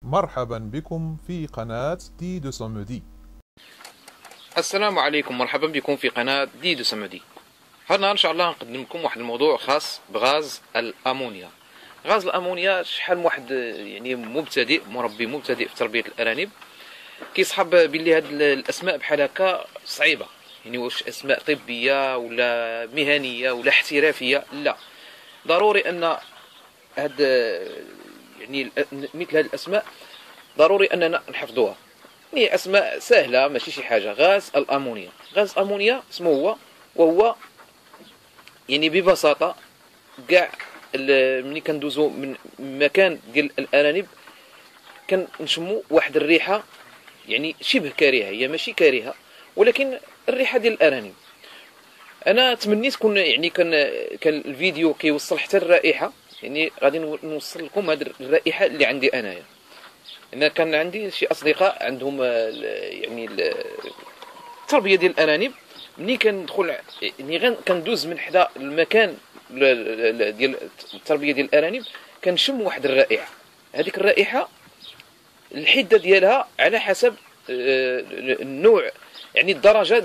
مرحبا بكم في قناة دي دو سومودي. السلام عليكم، مرحبا بكم في قناة دي دو سمدي. هنا ان شاء الله نقدم لكم واحد الموضوع خاص بغاز الامونيا. غاز الامونيا شحال من واحد يعني مبتدئ مربي مبتدئ في تربية الارانب كيصحاب باللي هاد الاسماء بحال هكا صعيبة، يعني واش اسماء طبية ولا مهنية ولا احترافية؟ لا، ضروري ان هاد يعني مثل هاد الاسماء ضروري اننا نحفظوها. يعني اسماء سهله ماشي شي حاجه. غاز الامونيا، غاز الامونيا اسمه هو، وهو يعني ببساطه كاع ملي كندوزو من مكان ديال الارانب كنشمو واحد الريحه يعني شبه كريهه، هي ماشي كريهه ولكن الريحه ديال الارانب. انا تمنيت كون يعني كان الفيديو كيوصل حتى الرائحه، يعني غادي نوصل لكم هذه الرائحه اللي عندي انايا. انا كان عندي شي اصدقاء عندهم يعني التربيه ديال الارانب. ملي كندخل يعني كندوز من حدا المكان ديال التربيه ديال الارانب كنشم واحد الرائحه. هذيك الرائحه الحده ديالها على حسب النوع، يعني الدرجه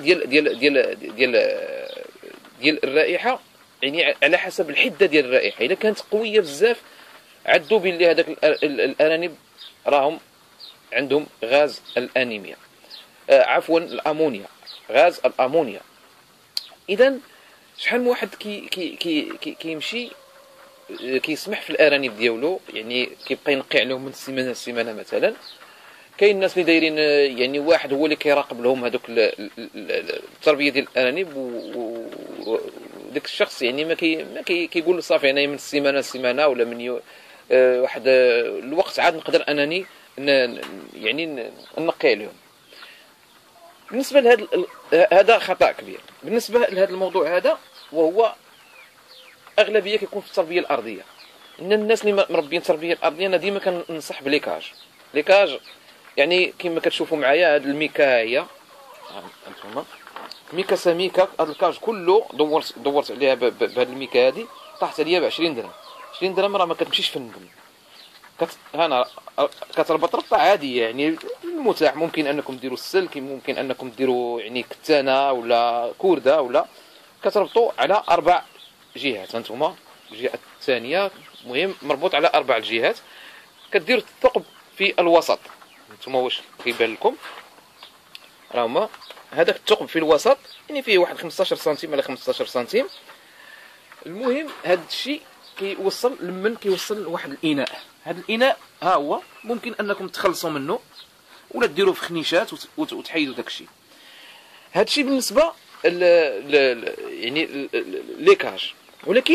ديال الرائحه، يعني على حسب الحده ديال الرائحه. اذا كانت قويه بزاف عدوا باللي هذاك الارانب راهم عندهم غاز الانيميا، عفوا الامونيا، غاز الامونيا. اذا شحال من واحد كيمشي كيسمح في الارانب ديالو، يعني كيبقى ينقي عليهم من السيمانه للسيمانه مثلا. كاين الناس اللي دايرين يعني واحد هو اللي كيراقب لهم هذوك التربيه ديال الارانب، وداك الشخص يعني ما كيقول صافي انايا من السيمانه للسيمانه ولا من واحد الوقت عاد نقدر انني يعني نقي عليهم. بالنسبه لهذا هذا خطا كبير بالنسبه لهذا الموضوع هذا، وهو اغلبيه كيكون في التربيه الارضيه. ان الناس اللي مربيين التربيه الارضيه انا ديما كننصح بليكاج. يعني كما كتشوفوا معايا هاد الميكا هي انتما ميكا سميكا، هاد الكاج كله دورت عليها بهاد الميكا هادي، طاحت عليا ب 20 درهم. 20 درهم راه ما كتمشيش في الندم. هنا كتربط ربطه عاديه، يعني المتاح ممكن انكم ديروا السلك، ممكن انكم ديروا يعني كتانه ولا كورده، ولا كتربطوا على 4 جهات. هانتوما الجهه الثانيه مهم مربوط على 4 جهات. كديروا الثقب في الوسط. هانتوما واش كيبان لكم؟ راه هما هذاك الثقب في الوسط، يعني فيه واحد 15 سنتيم على 15 سنتيم. المهم هذا الشيء كيوصل لمن كيوصل لواحد الاناء. هذا الاناء ها هو ممكن انكم تخلصوا منه ولا ديروه في خنيشات وتحيدوا داك الشيء. هذا الشيء بالنسبه يعني ليكاج. ولكن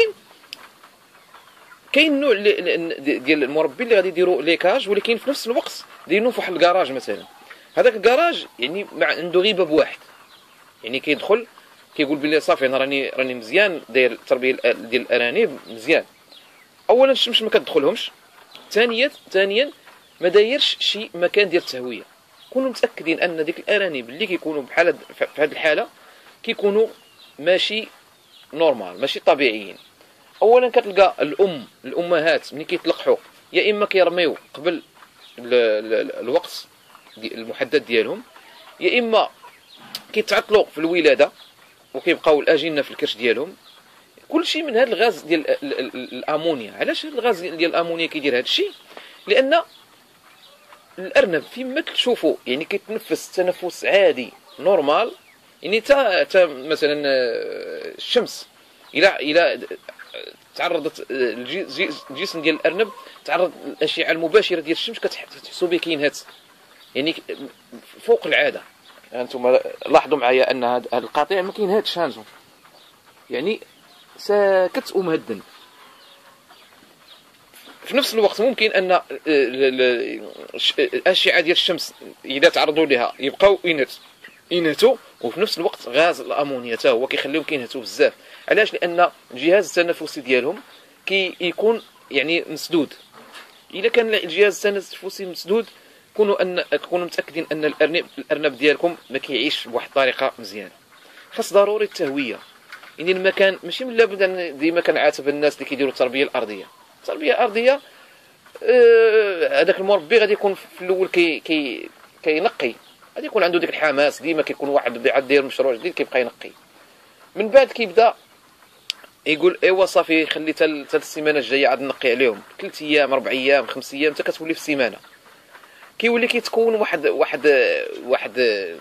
كاين نوع ديال المربي اللي غادي يديروا ليكاج، ولكن في نفس الوقت دايرينه في واحد الكراج مثلا. هذاك الكراج يعني عنده غير باب واحد، يعني كيدخل كيقول بلي صافي انا راني مزيان داير التربيه ديال الارانب مزيان. اولا الشمس ما كتدخلهمش، ثانيا ما دايرش شي مكان ديال التهويه. كونوا متاكدين ان ديك الارانب اللي كيكونوا بحال في هذه الحاله كيكونوا ماشي نورمال، ماشي طبيعيين. اولا كتلقى الامهات ملي كيتلقحوا يا اما كيرميو قبل الوقت المحدد ديالهم، يا اما كيتعطلوا في الولاده وكيبقاو الاجنه في الكرش ديالهم. كل شيء من هذا الغاز ديال الامونيا. علاش هذا الغاز ديال الامونيا كيدير هذا الشيء؟ لان الارنب فيما تشوفوا يعني كيتنفس تنفس عادي نورمال، يعني تا مثلا الشمس الى تعرضت الجسم ديال الارنب تعرض للاشعه المباشره ديال الشمس كتحسوا به كينهت يعني فوق العاده. انتم لاحظوا معايا ان هذا القطيع ما كينهاتش، هانتم يعني ساكت ومهدن. في نفس الوقت ممكن ان الاشعه ديال الشمس اذا تعرضوا لها يبقاو ينهتوا، وفي نفس الوقت غاز الامونيا حتى هو كيخليهم كينهتوا بزاف. علاش؟ لان الجهاز التنفسي ديالهم كيكون يعني مسدود. اذا كان الجهاز التنفسي مسدود كونوا متاكدين ان الارنب ديالكم ما كيعيش بواحد الطريقه مزيانه. خاص ضروري التهويه. يعني المكان ماشي من لابد ان ديما كنعاتب الناس اللي كيديروا التربيه الارضيه. التربيه الارضيه هذاك المربي غادي يكون في الاول كينقي، غادي يكون عنده ديك الحماس، ديما كيكون واحد داير مشروع جديد كيبقى ينقي. من بعد كيبدا يقول ايوا صافي خلي حتى السيمانه الجايه عاد نقي عليهم 3 ايام 4 ايام 5 ايام حتى كتولي في السيمانه. كيولي كيتكون واحد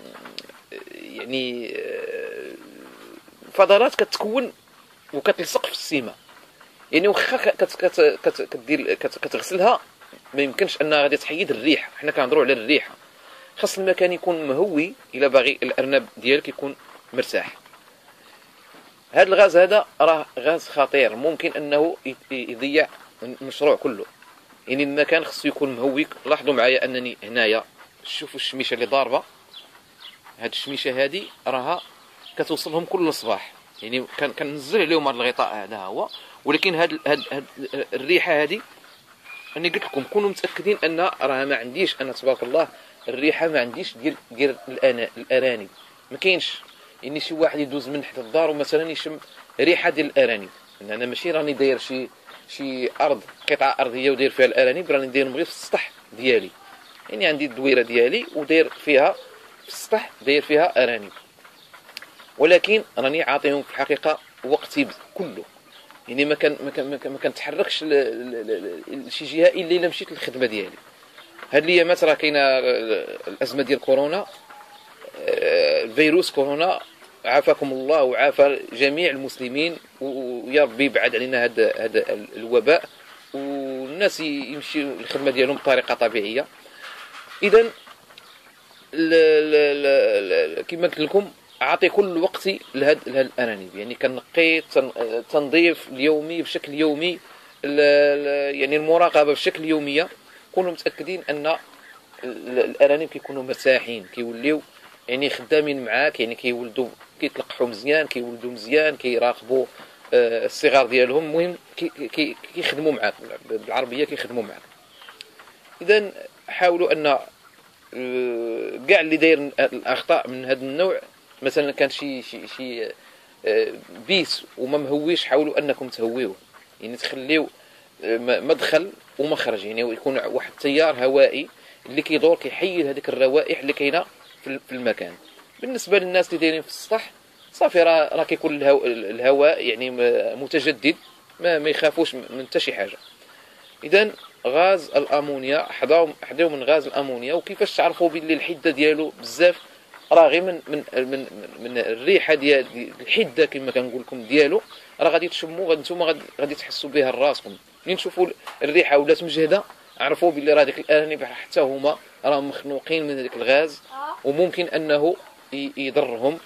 يعني فضلات كتكون وكتلصق في السيمه. يعني واخا كدير كتغسلها ما يمكنش انها غادي تحيد الريح. حنا كنهضروا على الريحه، خاص المكان يكون مهوي الا باغي الارنب ديالك يكون مرتاح. هذا الغاز هذا راه غاز خطير، ممكن انه يضيع المشروع كله. يعني المكان خصو يكون مهوي. لاحظوا معايا انني هنايا شوفوا الشميشه اللي ضاربه، هاد الشميشه هذه راها كتوصلهم كل صباح. يعني كنزل عليهم هذا الغطاء هذا هو، ولكن هاد الريحه هذه انا قلت لكم كونوا متاكدين ان راه ما عنديش انا تبارك الله الريحه ما عنديش ديال الارانب. ما كاينش يعني شي واحد يدوز من حدا الدار ومثلا يشم ريحه ديال الارانب. انا ماشي راني داير شي ارض قطعه ارضيه وداير فيها الارانب، راني داير غير في السطح ديالي. يعني عندي الدويره ديالي وداير فيها في السطح داير فيها ارانب، ولكن راني عاطيهم في الحقيقه وقتي كله. يعني ما كنتحركش لشي جهه الا مشيت للخدمه ديالي. هاد الايامات راه كاينه الازمه ديال كورونا، فيروس كورونا، عافاكم الله وعافى جميع المسلمين، ويا ربي يبعد علينا هذا الوباء والناس يمشيو الخدمه ديالهم بطريقه طبيعيه. اذا كما قلت لكم اعطي كل وقتي لهاد الارانب. يعني كنقي التنظيف اليومي بشكل يومي، يعني المراقبه بشكل يوميه. كونوا متاكدين ان الارانب كيكونوا مرتاحين، كيوليو يعني خدامين معاك، يعني كيولدوا كيتلقحوا مزيان، كيولدوا مزيان، كيراقبوا الصغار ديالهم. المهم كيخدموا معاك بالعربيه، كيخدموا معاك. اذا حاولوا ان كاع اللي داير الاخطاء من هذا النوع، مثلا كان شي بيس وما مهويش، حاولوا انكم تهويوه. يعني تخليو مدخل ومخرج، يعني يكون واحد التيار هوائي اللي كيدور كيحيد هذيك الروائح اللي كاينه في المكان. بالنسبه للناس اللي دايرين في السطح صافي راه كيكون الهواء يعني متجدد، ما يخافوش من حتى شي حاجه. اذا غاز الامونيا، حذروا من غاز الامونيا. وكيفاش تعرفوا باللي الحده ديالو بزاف؟ راه غير من الريحه ديال الحده كما كنقول لكم ديالو، راه غادي تشموا، نتوما غادي تحسوا بها راسكم. ملي تشوفوا الريحه ولات مجهده عرفوا باللي راه ديك الارانب حتى هما راهم مخنوقين من هذاك الغاز، وممكن انه يضرهم.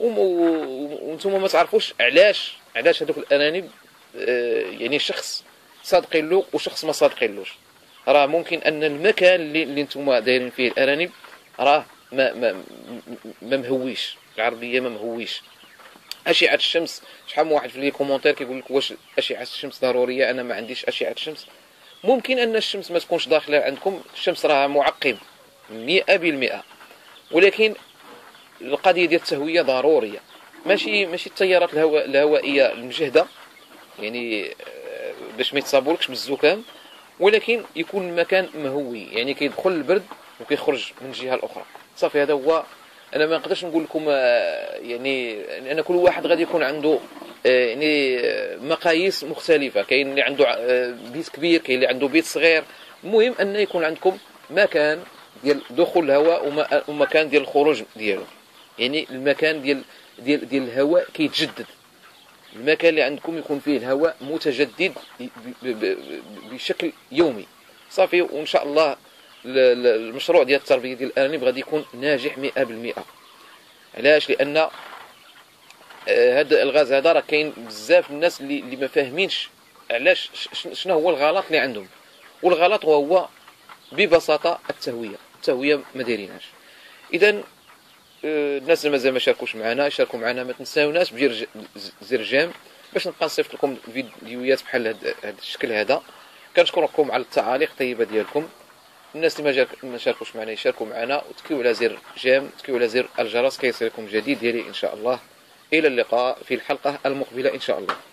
وانتم ما تعرفوش علاش هذوك الارانب يعني شخص صادقين له وشخص ما صادقينلوش. راه ممكن ان المكان اللي انتم دايرين فيه الارانب راه ما مهويش، العربيه ما مهويش. اشعه الشمس، شحال من واحد في لي كومونتير كيقول لك واش اشعه الشمس ضروريه؟ انا ما عنديش اشعه الشمس. ممكن ان الشمس ما تكونش داخله عندكم، الشمس راه معقم 100%، ولكن القضيه ديال التهويه ضروريه. ماشي التيارات الهوائيه المجهده، يعني باش ما يتصابولكش من الزكام، ولكن يكون المكان مهوي، يعني كيدخل البرد وكيخرج من الجهه الاخرى. صافي هذا هو. انا ما نقدرش نقول لكم يعني انا كل واحد غادي يكون عنده يعني مقاييس مختلفه. كاين اللي عنده بيت كبير، كاين اللي عنده بيت صغير. المهم ان يكون عندكم مكان ديال دخول الهواء ومكان ديال الخروج ديالو. يعني المكان ديال الهواء كيتجدد. المكان اللي عندكم يكون فيه الهواء متجدد بشكل يومي. صافي. وان شاء الله المشروع ديال التربيه ديال الارانب غادي يكون ناجح 100%. علاش؟ لان هذا الغاز هذا راه كاين بزاف الناس اللي ما فاهمينش علاش، شنو هو الغلط اللي عندهم. والغلط هو ببساطه التهويه ما دايرينهاش. اذا الناس اللي مازال ما شاركوش معنا يشاركوا معنا. ما تنساوناش بدير زر جيم باش نبقى نصيفط لكم فيديوهات بحال هذا الشكل هذا. كنشكركم على التعاليق الطيبه ديالكم. الناس اللي ما شاركوش معنا يشاركوا معنا، وتكيو على زر جيم، تكيو على زر الجرس كيصلكم جديد ديالي ان شاء الله. الى اللقاء في الحلقه المقبله ان شاء الله.